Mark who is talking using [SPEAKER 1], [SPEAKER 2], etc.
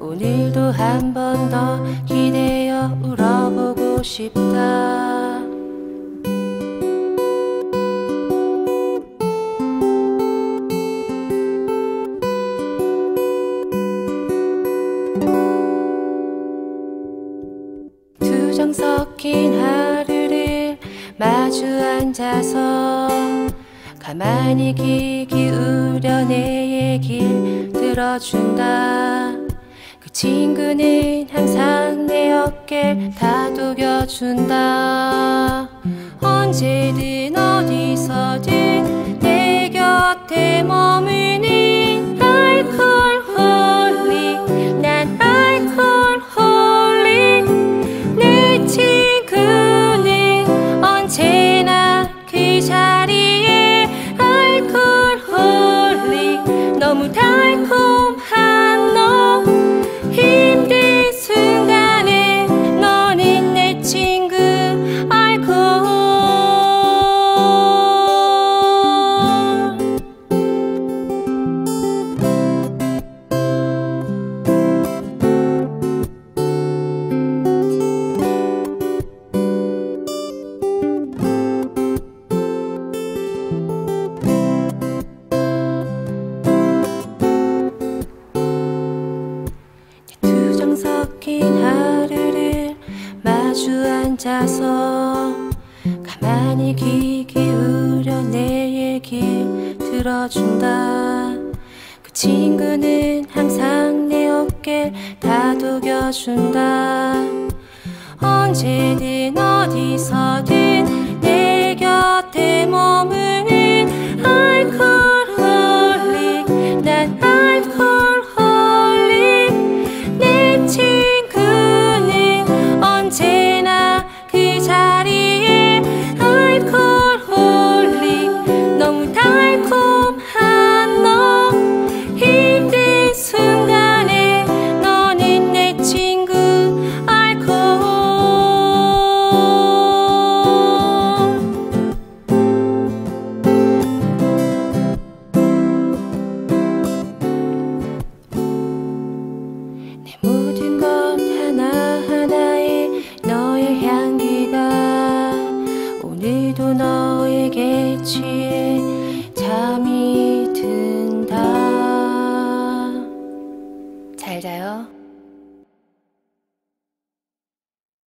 [SPEAKER 1] 오늘도 한 번 더 기대어 울어보고 싶다. 두 정 섞인 하루를 마주 앉아서 가만히 귀 기울여 내 얘길 들어준다. 그 친구는 항상 내 어깨를 다독여준다. 언제든 어디서든 내 곁에 머무는 알코올홀릭, 난 알코올홀릭. 내 친구는 언제나 그 자리에 알코올홀릭. 너무 달콤한 너, 힘든 순간에 너는 내 친구 알코올. 섞인 하루를 마주 앉아서 가만히 귀 기울여 내 얘길 들어준다. 그 친구는 항상 내 어깨를 다독여준다. 언제든 어디서든 내 곁에 머무는 알코올홀릭, 난 알코올홀릭. 내 친구는 언제나 그 자리에 알코올홀릭. 너무 달콤한 너, 힘든 순간에 너는 내 친구 알코올. 내 모든 것 하나하나에 너의 향기가 오늘도 너에게 취해 잠이 든다. 잘 자요.